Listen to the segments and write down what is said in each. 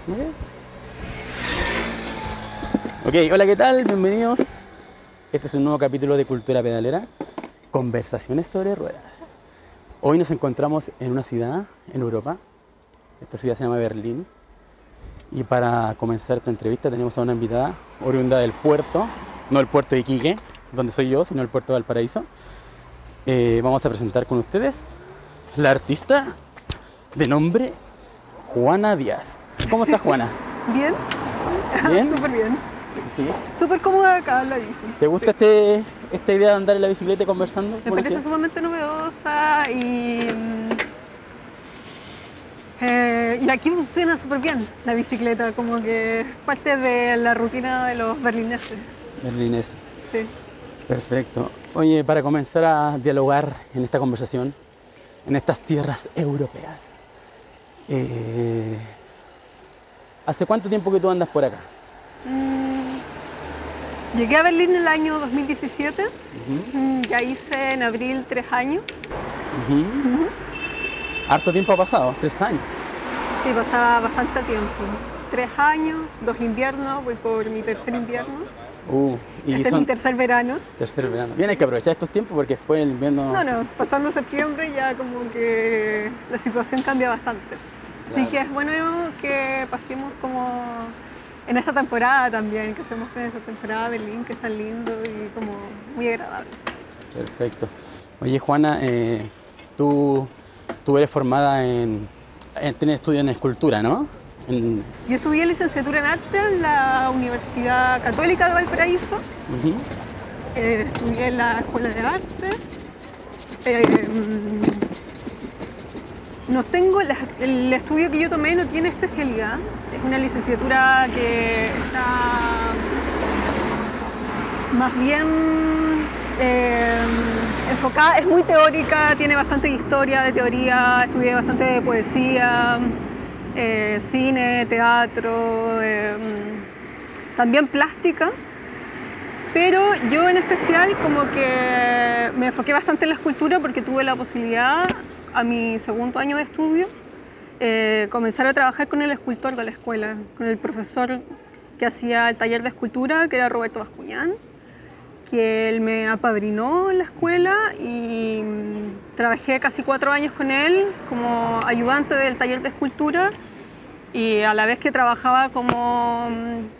Ok, hola, ¿qué tal? Bienvenidos. Este es un nuevo capítulo de Cultura Pedalera, conversaciones sobre ruedas. Hoy nos encontramos en una ciudad en Europa. Esta ciudad se llama Berlín. Y para comenzar esta entrevista tenemos a una invitada oriunda del puerto, no el puerto de Iquique, donde soy yo, sino el puerto de Valparaíso. Vamos a presentar con ustedes la artista de nombre Juana Díaz. ¿Cómo estás, Juana? Bien. ¿Bien? Súper bien. Sí. Súper cómoda acá en la bici. ¿Te gusta esta idea de andar en la bicicleta conversando? Me parece sumamente novedosa y aquí funciona súper bien la bicicleta, como que es parte de la rutina de los berlineses. Berlineses. Sí. Perfecto. Oye, para comenzar a dialogar en esta conversación, en estas tierras europeas, ¿hace cuánto tiempo que tú andas por acá? Llegué a Berlín en el año 2017, ya hice en abril 3 años. Harto tiempo ha pasado, 3 años. Sí, pasaba bastante tiempo. 3 años, 2 inviernos, voy por mi tercer invierno. Y Este es mi tercer verano. Tercer verano. Bien, hay que aprovechar estos tiempos porque después el invierno... No, pasando septiembre ya como que la situación cambia bastante. Así que es bueno que pasemos como en esta temporada también, que hacemos en esta temporada de Berlín, que es tan lindo y como muy agradable. Perfecto. Oye, Juana, tú eres formada tienes estudios en escultura, ¿no? Yo estudié licenciatura en arte en la Universidad Católica de Valparaíso. Estudié en la Escuela de Arte. El estudio que yo tomé no tiene especialidad. Es una licenciatura que está más bien enfocada, es muy teórica, tiene bastante historia de teoría, estudié bastante de poesía, cine, teatro, también plástica. Pero yo en especial como que me enfoqué bastante en la escultura porque tuve la posibilidad a mi segundo año de estudio comenzar a trabajar con el escultor de la escuela, con el profesor que hacía el taller de escultura, que era Roberto Bascuñán, que él me apadrinó en la escuela y trabajé casi 4 años con él como ayudante del taller de escultura y a la vez que trabajaba como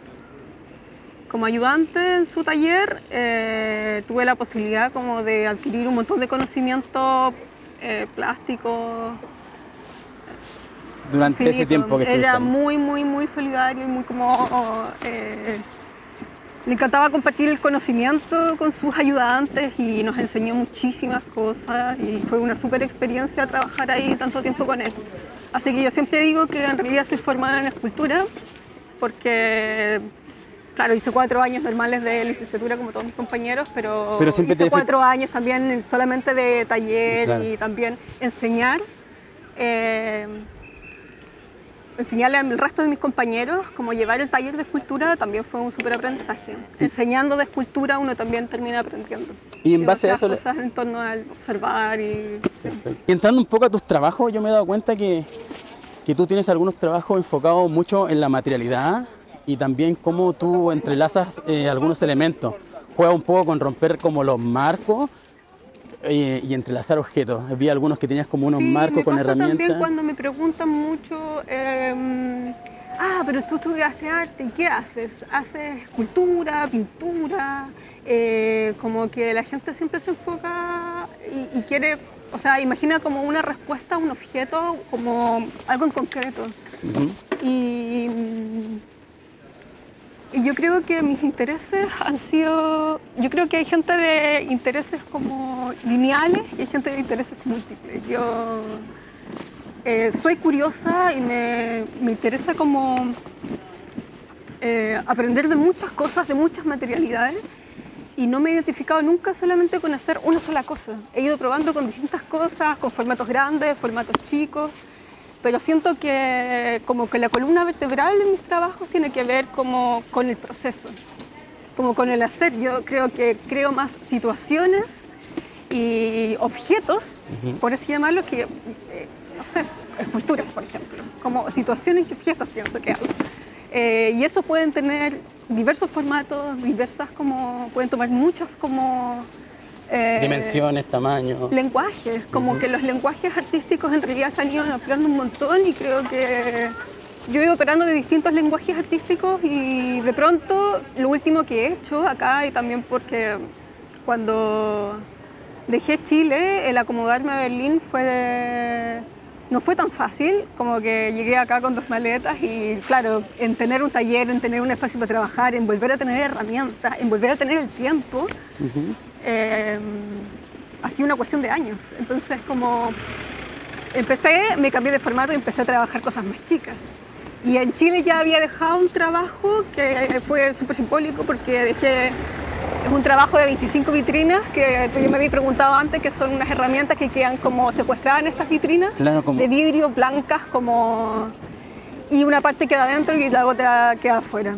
ayudante en su taller, tuve la posibilidad como de adquirir un montón de conocimiento plástico. Durante infinito. ese tiempo que estuviste. Era muy solidario y muy como... le encantaba compartir el conocimiento con sus ayudantes y nos enseñó muchísimas cosas y fue una súper experiencia trabajar ahí tanto tiempo con él. Así que yo siempre digo que en realidad soy formada en escultura porque... Claro, hice 4 años normales de licenciatura como todos mis compañeros, pero hice 4 años también solamente de taller, claro. Y también enseñar. Enseñarle al resto de mis compañeros cómo llevar el taller de escultura también fue un súper aprendizaje. Enseñando de escultura uno también termina aprendiendo. Y en base a eso... cosas en torno al observar y... Sí. Y entrando un poco a tus trabajos, yo me he dado cuenta que tú tienes algunos trabajos enfocados mucho en la materialidad y también cómo tú entrelazas algunos elementos. Juegas un poco con romper como los marcos y entrelazar objetos. Vi algunos que tenías como unos marcos con herramientas. También cuando me preguntan mucho, pero tú estudiaste arte, ¿y qué haces? ¿Haces escultura, pintura? Como que la gente siempre se enfoca y quiere, o sea, imagina como una respuesta a un objeto, como algo en concreto. Y yo creo que mis intereses han sido... Yo creo que hay gente de intereses como lineales y hay gente de intereses múltiples. Yo soy curiosa y me interesa como aprender de muchas cosas, de muchas materialidades y no me he identificado nunca solamente con hacer una sola cosa. He ido probando con distintas cosas, con formatos grandes, formatos chicos. Pero siento que como que la columna vertebral en mis trabajos tiene que ver como con el proceso, como con el hacer. Yo creo que creo más situaciones y objetos, por así llamarlo, que, no sé, esculturas, por ejemplo, como situaciones y objetos, pienso que hago. Y eso pueden tener diversos formatos, pueden tomar muchos como... dimensiones, tamaños. Lenguajes, como que los lenguajes artísticos en realidad se han ido ampliando un montón y creo que yo he ido operando de distintos lenguajes artísticos y de pronto lo último que he hecho acá y también porque cuando dejé Chile, el acomodarme a Berlín no fue tan fácil, como que llegué acá con 2 maletas y claro, en tener un taller, en tener un espacio para trabajar, en volver a tener herramientas, en volver a tener el tiempo, ha sido una cuestión de años. Entonces como me cambié de formato y empecé a trabajar cosas más chicas. Y en Chile ya había dejado un trabajo que fue súper simbólico porque es un trabajo de 25 vitrinas que tú ya me habías preguntado antes, que son unas herramientas que quedan como secuestradas en estas vitrinas, claro, de vidrio, blancas, y una parte queda adentro y la otra queda afuera.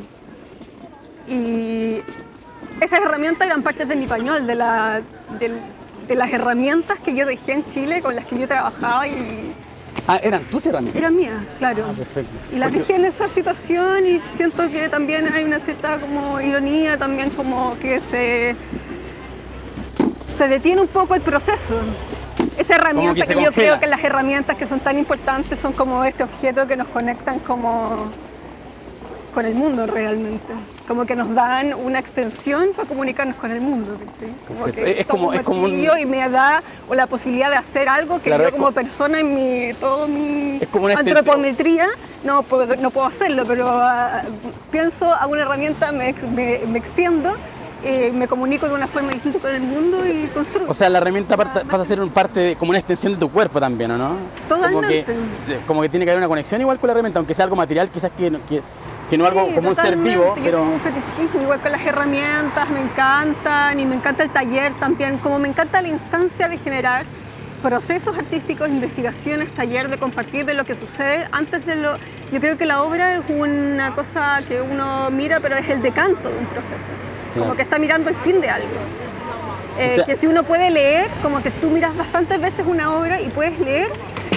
Y esas herramientas eran partes de mi pañol, de las herramientas que yo dejé en Chile, con las que yo trabajaba y... Ah, ¿eran tus herramientas? Eran mías, claro. Ah, perfecto. Y las dejé en esa situación y siento que también hay una cierta como ironía, también como que se detiene un poco el proceso. Esa herramienta que yo creo que las herramientas que son tan importantes son como este objeto que nos conectan como con el mundo realmente. Como que nos dan una extensión para comunicarnos con el mundo. Como que es como un... y me da la posibilidad de hacer algo que claro, yo como persona en toda mi antropometría no puedo hacerlo, pero pienso, hago una herramienta, me extiendo, me comunico de una forma distinta con el mundo y construyo. O sea, la herramienta pasa a ser como una extensión de tu cuerpo también, ¿o no? Totalmente. Como que tiene que haber una conexión igual con la herramienta, aunque sea algo material, quizás que no algo como un ser vivo, pero... Yo tengo un fetichismo igual con las herramientas, me encantan y me encanta el taller también, como me encanta la instancia de generar procesos artísticos, investigaciones, taller, de compartir de lo que sucede antes de lo... Yo creo que la obra es una cosa que uno mira, pero es el decanto de un proceso, claro, como que está mirando el fin de algo. O sea, que si uno puede leer, como que si tú miras bastantes veces una obra y puedes leer,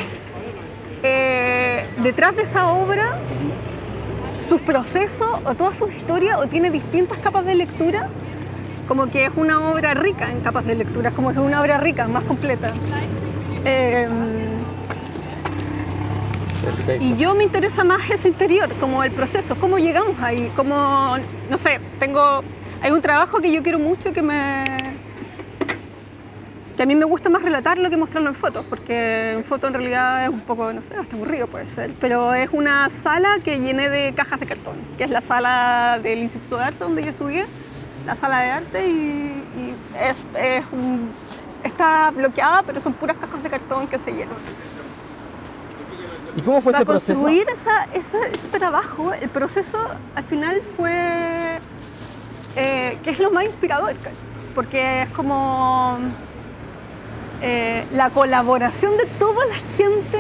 detrás de esa obra sus procesos o toda su historia o tiene distintas capas de lectura, como que es una obra rica en capas de lectura, como que es una obra rica, más completa. Y yo me interesa más ese interior, como el proceso, cómo llegamos ahí, como, no sé, hay un trabajo que yo quiero mucho que a mí me gusta más relatarlo que mostrarlo en fotos, porque en foto en realidad es un poco, no sé, hasta aburrido puede ser, pero es una sala que llené de cajas de cartón, que es la sala del Instituto de Arte donde yo estudié, la sala de arte, y está bloqueada, pero son puras cajas de cartón que se llenan. ¿Y cómo fue ese proceso? Para construir ese trabajo, el proceso al final fue, que es lo más inspirador, porque es como... la colaboración de toda la gente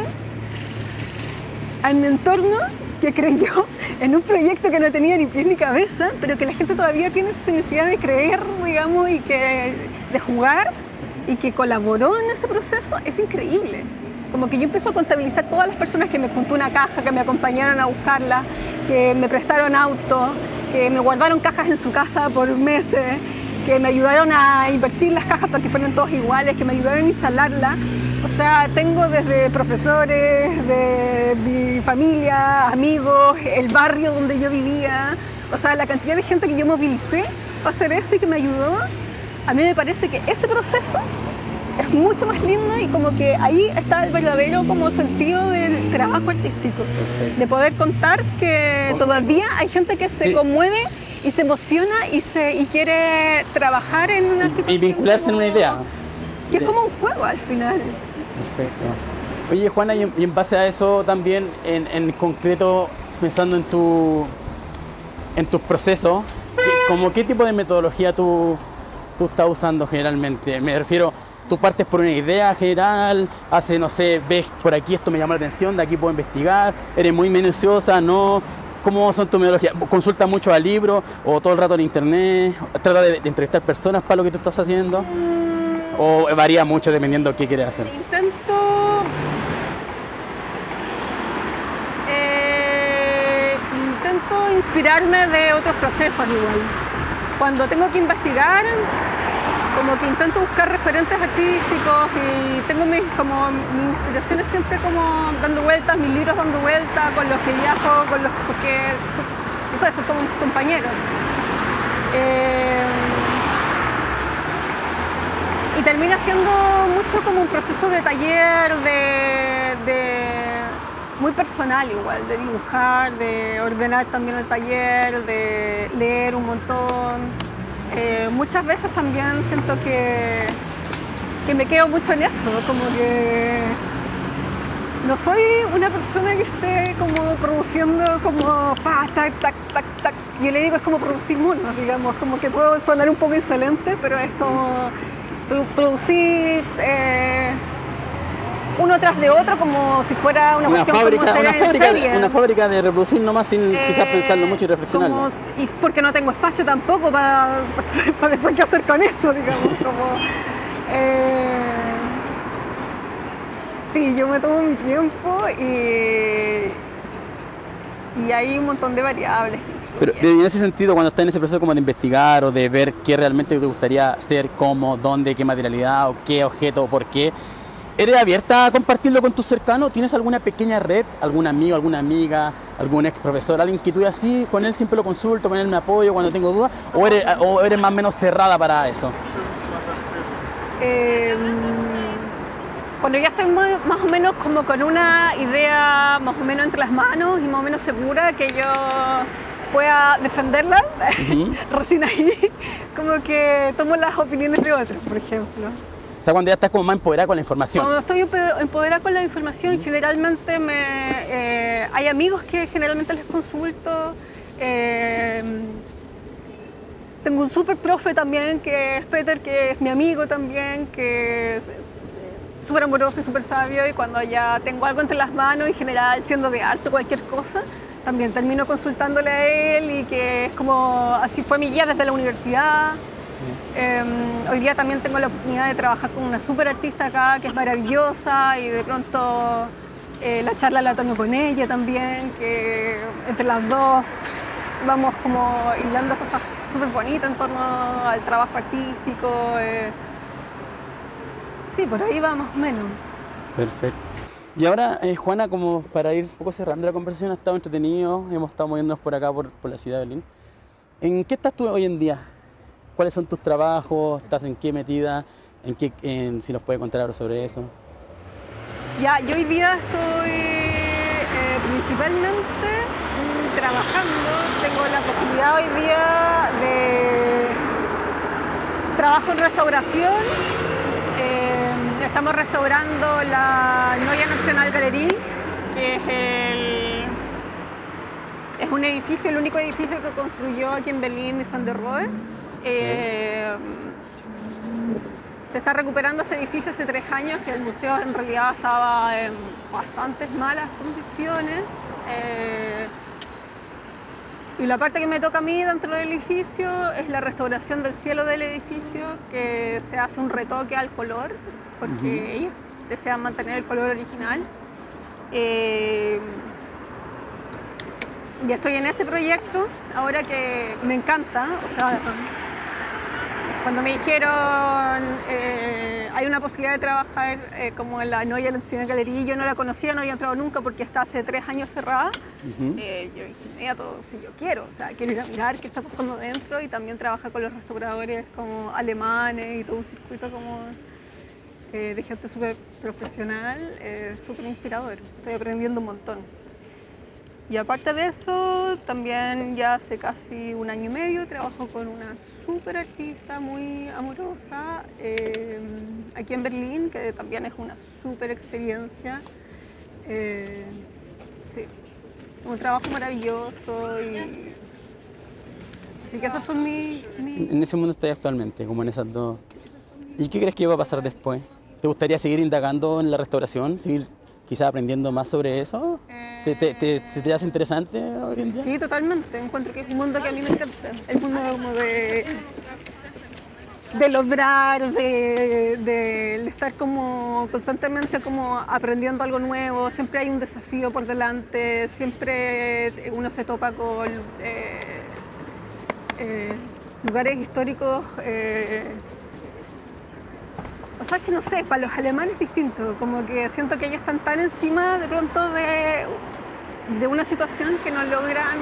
en mi entorno que creyó en un proyecto que no tenía ni pies ni cabeza, pero que la gente todavía tiene esa necesidad de creer, digamos, y de jugar, y que colaboró en ese proceso, es increíble. Como que yo empiezo a contabilizar todas las personas que me juntó una caja, que me acompañaron a buscarla, que me prestaron auto, que me guardaron cajas en su casa por meses, que me ayudaron a invertir las cajas para que fueran todas iguales, que me ayudaron a instalarlas. O sea, tengo desde profesores, de mi familia, amigos, el barrio donde yo vivía. O sea, la cantidad de gente que yo movilicé para hacer eso y que me ayudó. A mí me parece que ese proceso es mucho más lindo y como que ahí está el verdadero como sentido del trabajo artístico. Perfecto. De poder contar que todavía hay gente que se conmueve y se emociona y quiere trabajar en una situación. Y vincularse en una idea. Que es como un juego al final. Perfecto. Oye, Juana, y en base a eso también, en concreto, pensando en tus procesos, ¿qué tipo de metodología tú estás usando generalmente? Me refiero, tú partes por una idea general, no sé, ves por aquí esto me llama la atención, de aquí puedo investigar, eres muy minuciosa, ¿no? ¿Cómo son tus metodologías? ¿Consultas mucho al libro o todo el rato en internet? ¿Tratas de entrevistar personas para lo que tú estás haciendo? ¿O varía mucho dependiendo de qué quieres hacer? Intento inspirarme de otros procesos igual. Cuando tengo que investigar, como que intento buscar referentes artísticos y tengo mis inspiraciones siempre como dando vueltas, mis libros dando vueltas, con los que viajo, porque son como mis compañeros. Y termina siendo mucho como un proceso de taller, muy personal igual, de dibujar, de ordenar también el taller, de leer un montón. Muchas veces también siento que me quedo mucho en eso, como que no soy una persona que esté como produciendo como pa, tac, tac, tac, tac. Yo le digo es como producir monos, digamos, como que puedo sonar un poco insolente, pero es como producir uno tras de otro como si fuera una cuestión una fábrica de reproducir nomás sin quizás pensarlo mucho y reflexionarlo. Y porque no tengo espacio tampoco para después qué hacer con eso, digamos. Sí, yo me tomo mi tiempo y hay un montón de variables que influyen. Pero en ese sentido, cuando estás en ese proceso como de investigar o de ver qué realmente te gustaría hacer, cómo, dónde, qué materialidad o qué objeto, por qué, ¿eres abierta a compartirlo con tus cercanos? ¿Tienes alguna pequeña red, algún amigo, alguna amiga, algún ex profesor, alguien que tú así, con él siempre lo consulto, con él me apoyo cuando tengo dudas? ¿O eres más o menos cerrada para eso? Cuando ya estoy más o menos como con una idea más o menos entre las manos y más o menos segura que yo pueda defenderla, recién ahí como que tomo las opiniones de otros, por ejemplo. O sea, cuando ya estás como más empoderada con la información. Cuando estoy empoderada con la información, generalmente hay amigos que generalmente les consulto. Tengo un súper profe también, que es Peter, que es mi amigo también, que es súper amoroso y súper sabio. Y cuando ya tengo algo entre las manos, en general, siendo de alto cualquier cosa, también termino consultándole a él y que es como, así fue mi guía desde la universidad. Hoy día también tengo la oportunidad de trabajar con una súper artista acá que es maravillosa y de pronto la charla la tengo con ella también, que entre las dos vamos como hilando cosas súper bonitas en torno al trabajo artístico. Sí, por ahí va más o menos. Perfecto. Y ahora, Juana, como para ir un poco cerrando la conversación, ha estado entretenido, hemos estado moviéndonos por acá, por la ciudad de Berlín. ¿En qué estás tú hoy en día? ¿Cuáles son tus trabajos? ¿Estás en qué metida? Si nos puedes contar algo sobre eso. Ya, yo hoy día estoy principalmente trabajando. Tengo la posibilidad hoy día de trabajo en restauración. Estamos restaurando la Neue National Galerie, que es un edificio, el único edificio que construyó aquí en Berlín Mies van der Rohe. Se está recuperando ese edificio hace 3 años, que el museo en realidad estaba en bastantes malas condiciones. Y la parte que me toca a mí dentro del edificio es la restauración del cielo del edificio, que se hace un retoque al color, porque ellos desean mantener el color original. Y estoy en ese proyecto ahora que me encanta. O sea, cuando me dijeron hay una posibilidad de trabajar como en la Neue National Galerie, yo no la conocía, no había entrado nunca porque está hace 3 años cerrada. Yo dije, mira, todo, si yo quiero, o sea, quiero ir a mirar qué está pasando dentro y también trabajar con los restauradores como alemanes y todo un circuito como de gente súper profesional, súper inspirador. Estoy aprendiendo un montón. Y aparte de eso, también ya hace casi 1 año y medio trabajo con una súper artista muy amorosa aquí en Berlín, que también es una súper experiencia. Sí, un trabajo maravilloso. Así que esas son mis... En ese mundo estoy actualmente, como en esas dos. ¿Y qué crees que va a pasar después? ¿Te gustaría seguir indagando en la restauración? ¿Seguir quizás aprendiendo más sobre eso? ¿Se te hace interesante hoy en día? Sí, totalmente. Encuentro que es un mundo que a mí me encanta. El mundo como de de lograr, de estar como constantemente como aprendiendo algo nuevo. Siempre hay un desafío por delante, siempre uno se topa con lugares históricos. O sea, es que no sé, para los alemanes es distinto, como que siento que ellos están tan encima de pronto de una situación que no logran,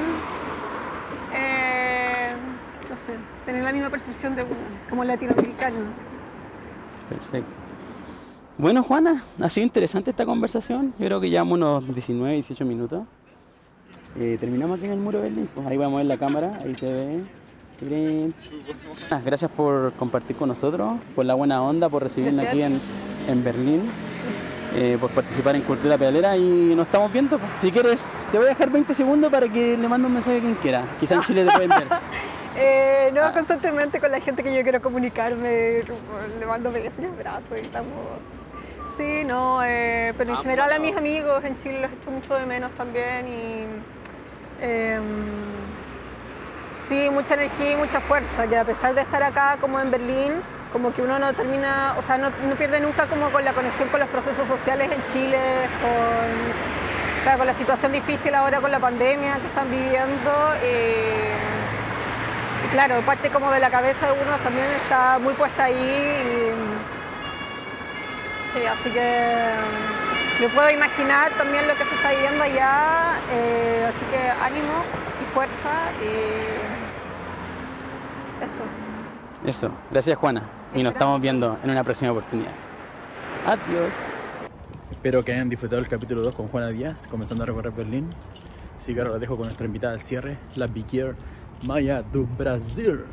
no sé, tener la misma percepción de uno, como latinoamericano. Perfecto. Bueno, Juana, ha sido interesante esta conversación. Yo creo que llevamos unos 19, 18 minutos. Terminamos aquí en el muro de Berlín. Pues ahí vamos a ver la cámara, ahí se ve. Gracias por compartir con nosotros, por la buena onda, por recibirnos aquí en Berlín, por participar en Cultura Pedalera y nos estamos viendo. Si quieres, te voy a dejar 20 segundos para que le mande un mensaje a quien quiera. Quizá en Chile te pueden ver. No, constantemente con la gente que yo quiero comunicarme, le mando besos y abrazos y estamos... Sí, no, pero en general a mis amigos en Chile los echo mucho de menos también y... sí, mucha energía y mucha fuerza, que a pesar de estar acá como en Berlín, como que uno no termina, o sea, no pierde nunca como con la conexión con los procesos sociales en Chile, con la situación difícil ahora con la pandemia que están viviendo. Y claro, parte como de la cabeza de uno también está muy puesta ahí. Sí, así que me puedo imaginar también lo que se está viviendo allá, así que ánimo y fuerza y eso. Gracias, Juana, y nos estamos viendo en una próxima oportunidad. Adiós. Espero que hayan disfrutado el capítulo 2 con Juana Díaz, comenzando a recorrer Berlín. Así que ahora la dejo con nuestra invitada al cierre, la Biquier Maya do Brasil.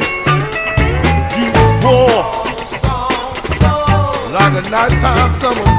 Nighttime summer